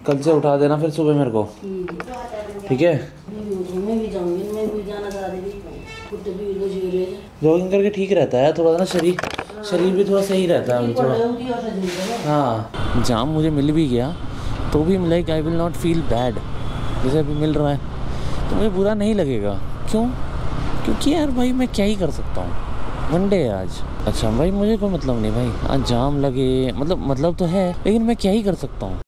कल से उठा देना फिर सुबह मेरे को, ठीक है? जॉगिंग करके ठीक रहता है थोड़ा ना, शरीर भी थोड़ा सही रहता है थोड़ा। हाँ, जाम मुझे मिल भी गया तो भी like I will not feel bad, जैसे अभी मिल रहा है तो मुझे बुरा नहीं लगेगा। क्यों? क्योंकि यार भाई मैं क्या ही कर सकता हूँ, वनडे है आज। अच्छा भाई मुझे कोई मतलब नहीं भाई, आज जाम लगे मतलब तो है, लेकिन मैं क्या ही कर सकता हूँ।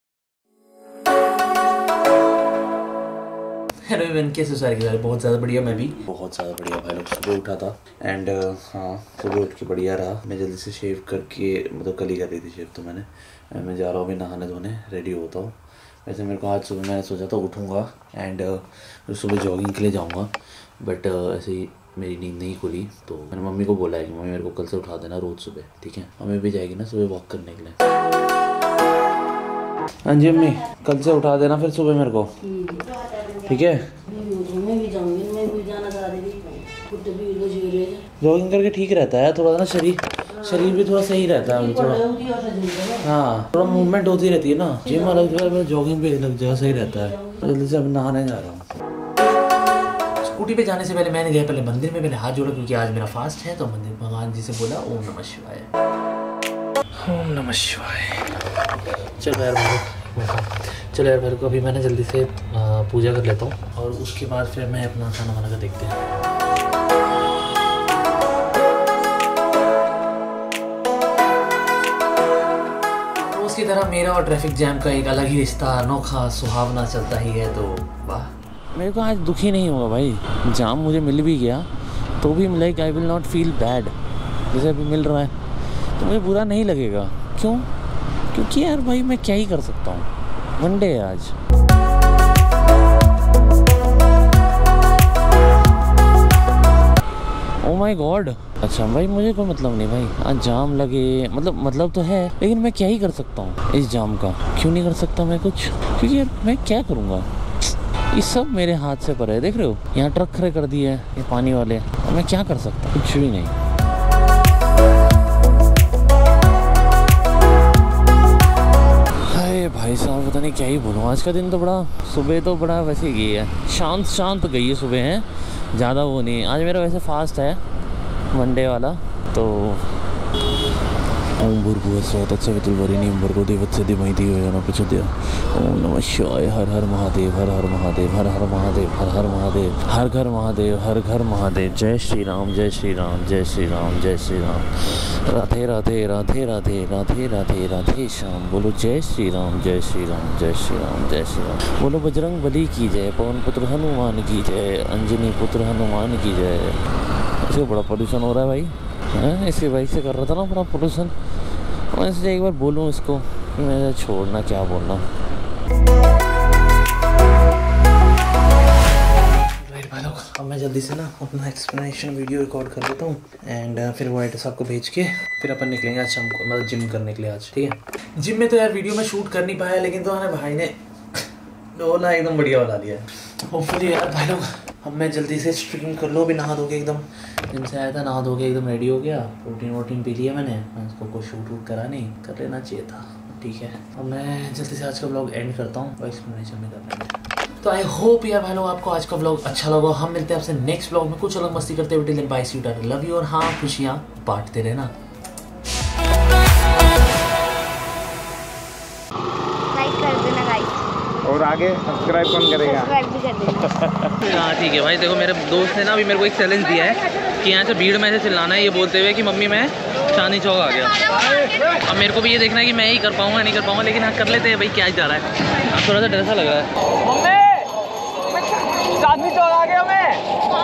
हेलो इवन, कैसे सारे के सारे? बहुत ज़्यादा बढ़िया, मैं भी बहुत ज़्यादा बढ़िया भाई लोग। सुबह उठा था एंड हाँ सुबह उठ के बढ़िया रहा। मैं जल्दी से शेव करके, मतलब कल ही कर रही थी शेव, तो मैं जा रहा हूँ अभी नहाने धोने, रेडी होता हूँ। वैसे मेरे को आज सुबह मैंने सोचा था उठूँगा एंड सुबह जॉगिंग के लिए जाऊँगा, बट ऐसे ही मेरी नींद नहीं खुली तो मैंने मम्मी को बोला है कि मम्मी मेरे को कल से उठा देना रोज़ सुबह, ठीक है? मम्मी भी जाएगी ना सुबह वॉक करने के लिए। हाँ जी मम्मी, कल से उठा देना फिर सुबह मेरे को, ठीक है? जॉगिंग करके ठीक रहता है थोड़ा ना, शरीर भी थोड़ा सही रहता है थोड़ा। हाँ, थोड़ा मूवमेंट होती रहती है ना, जिम अलग जगह जॉगिंग भी अलग जगह सही रहता है। जल्दी से अब नहाने जा रहा हूँ। स्कूटी पे जाने से पहले मैंने गया पहले मंदिर में, पहले हाथ जोड़ा क्योंकि आज मेरा फास्ट है। तो मंदिर भगवान जी से बोला ओम नमः शिवाय, ओम नमः शिवाय। चलो यार मेरे को अभी मैंने जल्दी से पूजा कर लेता हूँ और उसके बाद फिर मैं अपना खाना वाना का देखते हैं। उसकी तरह मेरा और ट्रैफिक जैम का एक अलग ही रिश्ता, अनोखा सुहावना चलता ही है। तो वाह, मेरे को आज दुखी नहीं होगा भाई। जाम मुझे मिल भी गया तो भी like I will not feel bad, जैसे अभी मिल रहा है तो मुझे बुरा नहीं लगेगा। क्यों? क्योंकि यार भाई मैं क्या ही कर सकता हूँ, वनडे है आज। Oh my god. अच्छा भाई मुझे कोई मतलब नहीं भाई, आज जाम लगे मतलब तो है, लेकिन मैं क्या ही कर सकता हूँ इस जाम का। क्यों नहीं कर सकता मैं कुछ? क्योंकि यार मैं क्या करूँगा, ये सब मेरे हाथ से परे है। देख रहे हो यहाँ ट्रक खड़े कर दिए हैं ये पानी वाले, और मैं क्या कर सकता? कुछ भी नहीं। भाई साहब पता नहीं क्या ही बोलूँ, आज का दिन तो बड़ा, सुबह तो बड़ा वैसे ही गई है, शांत गई है सुबह है, ज़्यादा वो नहीं। आज मेरा वैसे फास्ट है वनडे वाला। तो ओम भूर्भुवस्सुः तत्सवितुर्वरेण्यं भर्गो देवस्य धीमहि धियो यो नः प्रचोदयात्। ओम नमः शिवाय। हर हर महादेव, हर हर महादेव, हर हर महादेव, हर हर महादेव, हर घर महादेव, हर घर महादेव। जय श्री राम, जय श्री राम, जय श्री राम, जय श्री राम। राधे राधे राधे राधे राधे राधे राधे श्याम। बोलो जय श्री राम, जय श्री राम, जय श्री राम, जय श्री राम। बोलो बजरंग बली की जय, पवन पुत्र हनुमान की जय, अंजनी पुत्र हनुमान की जय। इससे बड़ा प्रदूषण हो रहा है भाई, है इसके बाइक से कर रहा था ना बड़ा प्रदूषण। मैं इसलिए एक बार बोलूँ इसको कि मैं छोड़ना क्या बोलना। भाई लोग अब मैं जल्दी से ना अपना एक्सप्लेनेशन वीडियो रिकॉर्ड कर लेता हूँ एंड फिर वो एड्रेस आपको भेज के फिर अपन निकलेंगे आज शाम को, मतलब जिम करने के लिए आज, ठीक है? जिम में तो यार वीडियो में शूट कर नहीं पाया, लेकिन तो हमारे भाई ने डोला एकदम बढ़िया बना दिया। होपफुली यार भाई लोग अब मैं जल्दी से स्ट्रीम कर लो, अभी नहा धो के एकदम, जिम से आया था नहा धो के एकदम रेडी हो गया, प्रोटीन वोटीन पी लिया मैंने। उसको कोई शूट वूट करा नहीं, कर लेना चाहिए था, ठीक है? अब मैं जल्दी से आज का व्लॉग एंड करता हूँ, एक्सप्लेनेशन में कर लेंगे। तो आई होप यार भाई लोग आपको आज का व्लॉग अच्छा लगा। हम मिलते हैं आपसे नेक्स्ट व्लॉग में कुछ अलग मस्ती करते हुए। Till bye, see you, tata, love you. और हाँ, खुशियाँ बांटते रहना। और आगे सब्सक्राइब कौन करेगा? सब्सक्राइब भी कर देना। हाँ ठीक है भाई। देखो मेरे दोस्त ने ना अभी मेरे को एक चैलेंज दिया है कि यहाँ से भीड़ में से चिल्लाना है ये बोलते हुए कि मम्मी मैं चांदनी चौक आ गया। अब मेरे को भी ये देखना है कि मैं ही कर पाऊँगा नहीं कर पाऊँगा, लेकिन हाँ कर लेते हैं भाई, क्या जा रहा है। अब थोड़ा सा डर सा लग रहा है। चांदनी चौक आ गया मैं।